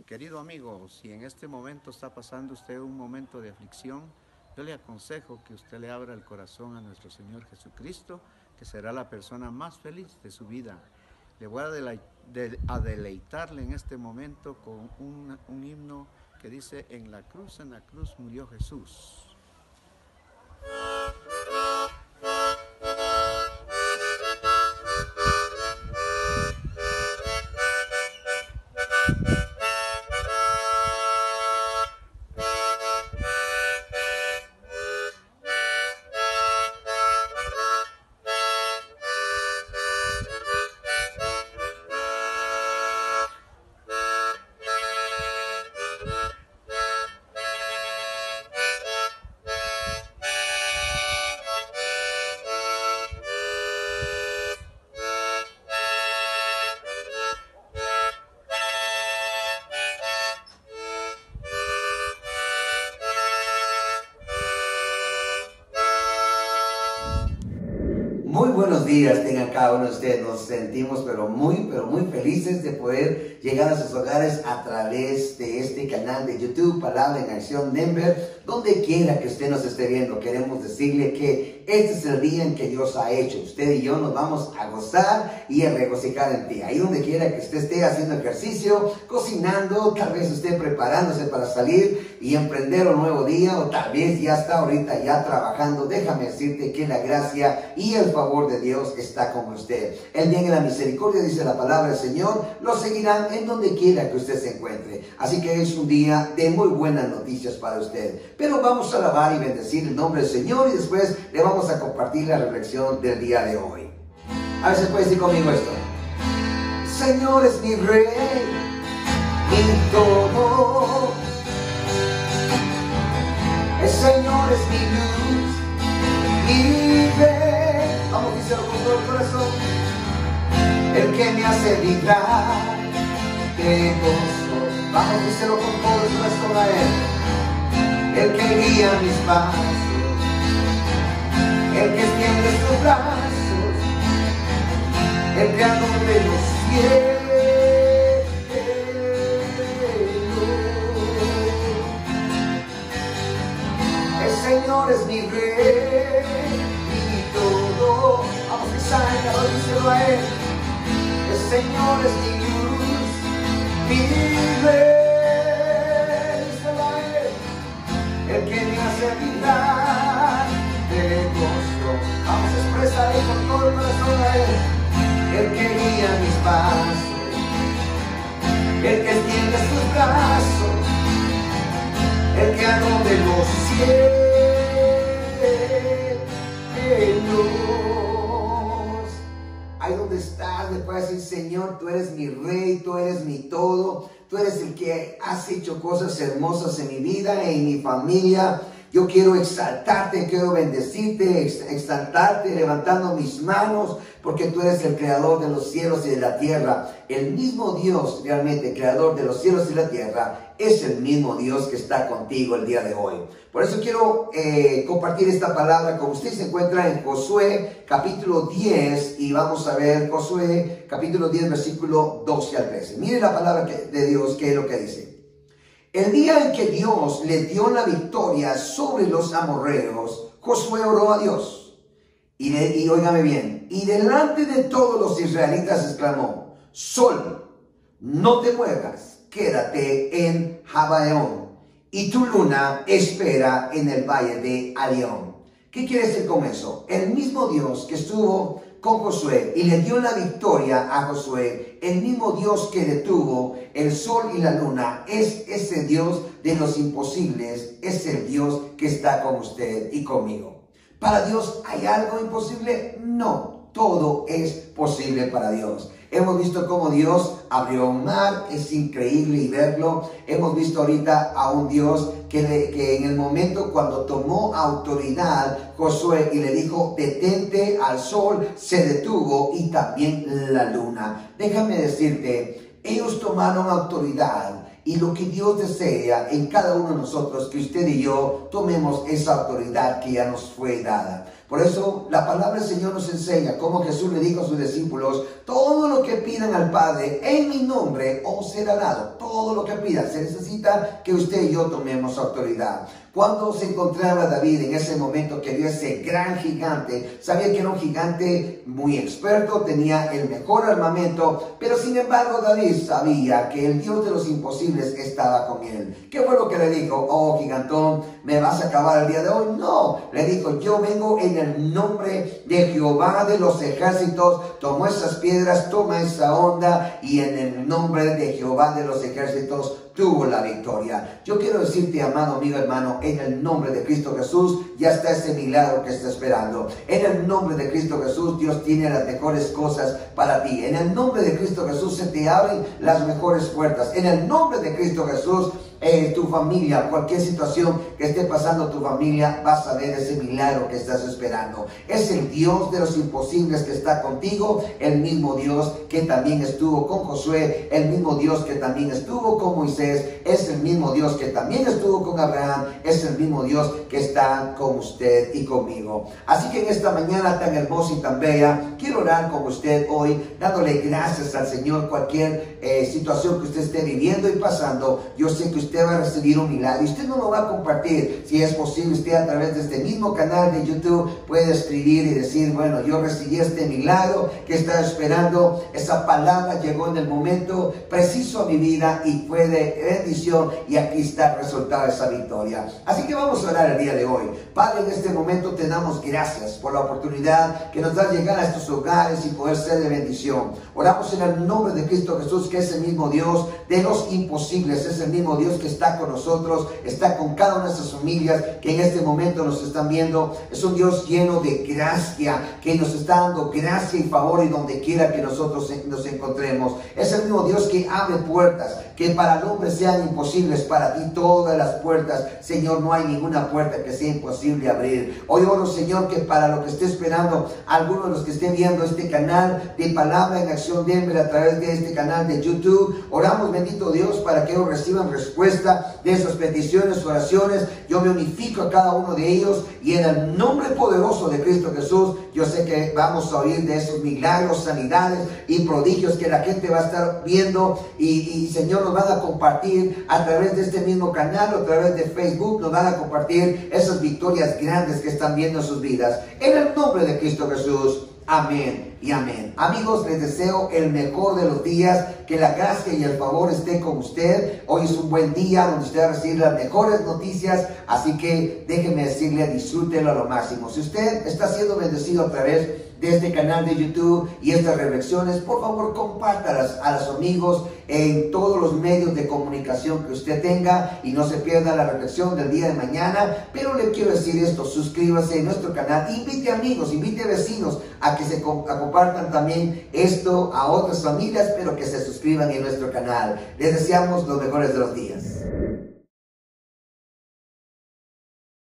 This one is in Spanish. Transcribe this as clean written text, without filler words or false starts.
Querido amigo, si en este momento está pasando usted un momento de aflicción, yo le aconsejo que usted le abra el corazón a nuestro Señor Jesucristo, que será la persona más feliz de su vida. Le voy a deleitarle en este momento con un himno que dice: en la cruz murió Jesús. Muy buenos días tengan cada uno de ustedes. Nos sentimos pero muy felices de poder llegar a sus hogares a través de este canal de YouTube, Palabra en Acción Denver. Donde quiera que usted nos esté viendo, queremos decirle que este es el día en que Dios ha hecho. Usted y yo nos vamos a gozar y a regocijar en ti. Ahí donde quiera que usted esté haciendo ejercicio, cocinando, tal vez esté preparándose para salir y emprender un nuevo día, o tal vez ya está ahorita ya trabajando. Déjame decirte que la gracia y el favor de Dios está con usted. El bien y la misericordia, dice la palabra del Señor, lo seguirán en donde quiera que usted se encuentre. Así que es un día de muy buenas noticias para usted. Pero vamos a alabar y bendecir el nombre del Señor y después le vamos a compartir la reflexión del día de hoy. A ver si puede decir conmigo esto: Señor es mi Rey y todo. El Señor es mi luz, mi Rey. Vamos a decirlo con todo el corazón. El que me hace vibrar de gozo. Vamos a decirlo con todo el corazón a Él. El que guía mis pasos, el que extiende sus brazos, el creador de los cielos. El Señor es mi Rey y todo. Vamos a empezar a decirlo a Él. El Señor es mi luz, mi Rey. El que me hace vibrar de gozo. Vamos a expresar ahí con todo el corazón a Él. El que guía mis pasos, el que extiende sus brazos, el que de los cielos. Ahí donde estás, le puedes decir: Señor, tú eres mi Rey, tú eres mi todo. Tú eres el que has hecho cosas hermosas en mi vida, en mi familia. Yo quiero exaltarte, quiero bendecirte, exaltarte, levantando mis manos, porque tú eres el creador de los cielos y de la tierra. El mismo Dios, realmente, creador de los cielos y la tierra, es el mismo Dios que está contigo el día de hoy. Por eso quiero compartir esta palabra con usted. Se encuentra en Josué capítulo 10 y vamos a ver Josué capítulo 10 versículo 12 al 13. Mire la palabra de Dios, que es lo que dice. El día en que Dios le dio la victoria sobre los amorreos, Josué oró a Dios. Y óigame bien, y delante de todos los israelitas exclamó: Sol, no te muevas, quédate en Gabaón, y tu luna espera en el valle de Alión. ¿Qué quiere decir con eso? El mismo Dios que estuvo con Josué y le dio la victoria a Josué, el mismo Dios que detuvo el sol y la luna, es ese Dios de los imposibles, es el Dios que está con usted y conmigo. ¿Para Dios hay algo imposible? No, todo es posible para Dios. Hemos visto cómo Dios abrió un mar, es increíble y verlo. Hemos visto ahorita a un Dios que en el momento cuando tomó autoridad Josué y le dijo: detente al sol, se detuvo, y también la luna. Déjame decirte, ellos tomaron autoridad. Y lo que Dios desea en cada uno de nosotros, que usted y yo tomemos esa autoridad que ya nos fue dada. Por eso la palabra del Señor nos enseña cómo Jesús le dijo a sus discípulos: todo lo que pidan al Padre en mi nombre os será dado. Todo lo que pidan. Se necesita que usted y yo tomemos autoridad. Cuando se encontraba David en ese momento que vio ese gran gigante, sabía que era un gigante muy experto, tenía el mejor armamento, pero sin embargo David sabía que el Dios de los imposibles estaba con él. ¿Qué fue lo que le dijo? Oh, gigantón, ¿me vas a acabar el día de hoy? No, le dijo: yo vengo en el nombre de Jehová de los ejércitos. Tomó esas piedras, toma esa onda, y en el nombre de Jehová de los ejércitos tuvo la victoria. Yo quiero decirte, amado amigo, hermano, en el nombre de Cristo Jesús ya está ese milagro que está esperando. En el nombre de Cristo Jesús Dios tiene las mejores cosas para ti. En el nombre de Cristo Jesús se te abren las mejores puertas. En el nombre de Cristo Jesús, tu familia, cualquier situación que esté pasando tu familia, vas a ver ese milagro que estás esperando. Es el Dios de los imposibles que está contigo, el mismo Dios que también estuvo con Josué, el mismo Dios que también estuvo con Moisés, es el mismo Dios que también estuvo con Abraham, es el mismo Dios que está con usted y conmigo. Así que en esta mañana tan hermosa y tan bella, quiero orar con usted hoy, dándole gracias al Señor. Cualquier situación que usted esté viviendo y pasando, yo sé que usted va a recibir un milagro, y usted no lo va a compartir. Si es posible, usted a través de este mismo canal de YouTube puede escribir y decir: bueno, yo recibí este milagro que estaba esperando, esa palabra llegó en el momento preciso a mi vida y fue de bendición, y aquí está el resultado de esa victoria. Así que vamos a orar el día de hoy. Padre, en este momento te damos gracias por la oportunidad que nos da llegar a estos hogares y poder ser de bendición. Oramos en el nombre de Cristo Jesús, que es el mismo Dios de los imposibles, es el mismo Dios que está con nosotros, está con cada una de nuestras familias que en este momento nos están viendo. Es un Dios lleno de gracia, que nos está dando gracia y favor y donde quiera que nosotros nos encontremos. Es el mismo Dios que abre puertas que para el hombre sean imposibles, para ti todas las puertas, Señor. No hay ninguna puerta que sea imposible abrir. Hoy oro, Señor, que para lo que esté esperando alguno de los que estén viendo este canal de Palabra en Acción Denver a través de este canal de YouTube, oramos, bendito Dios, para que ellos reciban respuesta de esas peticiones, oraciones. Yo me unifico a cada uno de ellos, y en el nombre poderoso de Cristo Jesús, yo sé que vamos a oír de esos milagros, sanidades y prodigios que la gente va a estar viendo, y Señor, nos van a compartir a través de este mismo canal o a través de Facebook, nos van a compartir esas victorias grandes que están viendo en sus vidas. En el nombre de Cristo Jesús. Amén y amén. Amigos, les deseo el mejor de los días, que la gracia y el favor esté con usted. Hoy es un buen día donde usted va a recibir las mejores noticias, así que déjeme decirle, disfrútelo a lo máximo. Si usted está siendo bendecido a través de este canal de YouTube y estas reflexiones, por favor compártalas a los amigos en todos los medios de comunicación que usted tenga, y no se pierda la reflexión del día de mañana. Pero le quiero decir esto: suscríbase a nuestro canal, invite amigos, invite vecinos a que se compartan también esto a otras familias, pero que se suscriban en nuestro canal. Les deseamos los mejores de los días.